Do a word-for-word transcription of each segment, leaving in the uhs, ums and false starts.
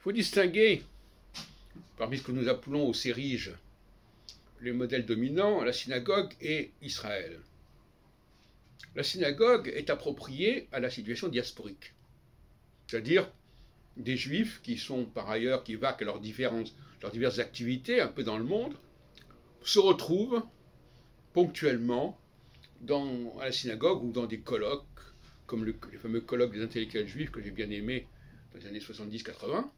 faut distinguer, parmi ce que nous appelons au Sérige, les modèles dominants, la synagogue et Israël. La synagogue est appropriée à la situation diasporique, c'est-à-dire des juifs qui sont par ailleurs, qui vaquent à leurs différentes, leurs diverses activités un peu dans le monde, se retrouvent ponctuellement dans, à la synagogue ou dans des colloques, comme le, les fameux colloques des intellectuels juifs que j'ai bien aimés dans les années soixante-dix quatre-vingt,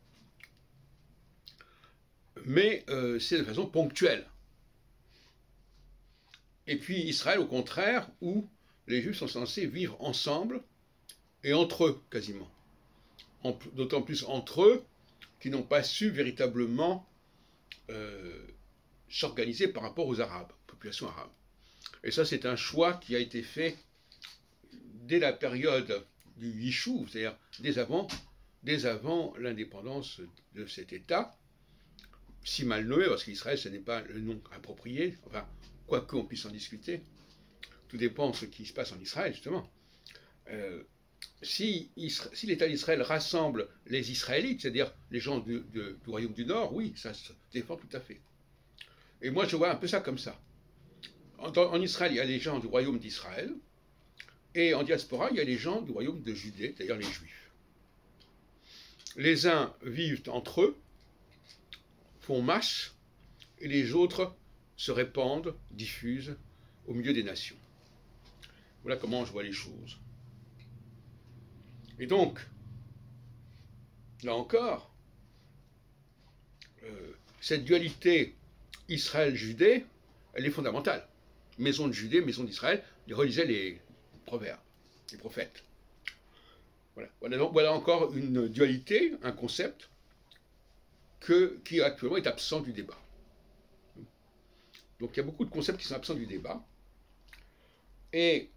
mais euh, c'est de façon ponctuelle. Et puis Israël, au contraire, où les Juifs sont censés vivre ensemble et entre eux, quasiment. D'autant plus entre eux qui n'ont pas su véritablement euh, s'organiser par rapport aux Arabes, population arabe. Et ça, c'est un choix qui a été fait dès la période du Yishuv, c'est-à-dire dès avant, dès avant l'indépendance de cet État, si mal nommé, parce qu'Israël, ce n'est pas le nom approprié, enfin, quoi qu'on puisse en discuter, tout dépend de ce qui se passe en Israël, justement. Euh, si si l'État d'Israël rassemble les Israélites, c'est-à-dire les gens du, de, du royaume du Nord, oui, ça se défend tout à fait. Et moi, je vois un peu ça comme ça. En, en Israël, il y a les gens du royaume d'Israël, et en diaspora, il y a les gens du royaume de Judée, c'est-à-dire les Juifs. Les uns vivent entre eux, font masse, et les autres se répandent, diffusent au milieu des nations. Voilà comment je vois les choses. Et donc, là encore, euh, cette dualité Israël-Judée, elle est fondamentale. Maison de Judée, maison d'Israël, il relisait les proverbes, les prophètes. Voilà. Voilà, donc, voilà encore une dualité, un concept que, qui actuellement est absent du débat. Donc il y a beaucoup de concepts qui sont absents du débat. Et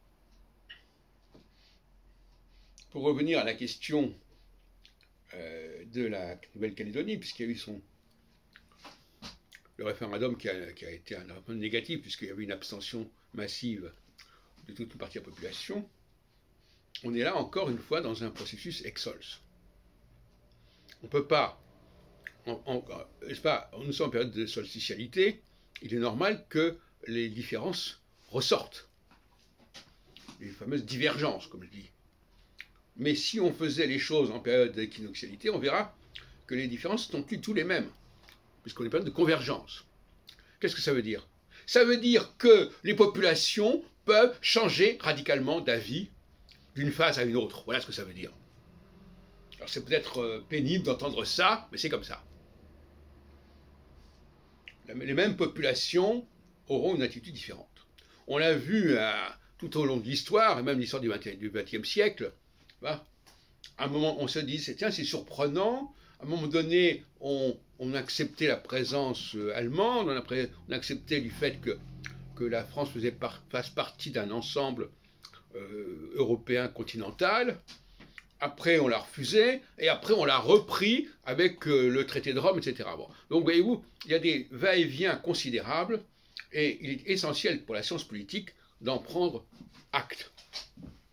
pour revenir à la question euh, de la Nouvelle-Calédonie, puisqu'il y a eu son, le référendum qui a, qui a été un référendum négatif, puisqu'il y avait une abstention massive de toute une partie de la population, on est là encore une fois dans un processus exols. On ne peut pas, on, on, pas, nous sommes en période de solsticialité, il est normal que les différences ressortent, les fameuses divergences, comme je dis. Mais si on faisait les choses en période d'équinoxialité, on verra que les différences ne sont plus tous les mêmes, puisqu'on est en période de convergence. Qu'est-ce que ça veut dire? Ça veut dire que les populations peuvent changer radicalement d'avis d'une phase à une autre. Voilà ce que ça veut dire. Alors c'est peut-être pénible d'entendre ça, mais c'est comme ça. Les mêmes populations auront une attitude différente. On l'a vu euh, tout au long de l'histoire, et même l'histoire du vingtième siècle. À un moment, on se dit, tiens, c'est surprenant. À un moment donné, on, on acceptait la présence allemande, on, a, on acceptait du fait que, que la France faisait par, fasse partie d'un ensemble euh, européen continental. Après, on l'a refusé, et après, on l'a repris avec euh, le traité de Rome, et cetera. Bon. Donc, voyez-vous, il y a des va-et-vient considérables, et il est essentiel pour la science politique d'en prendre acte.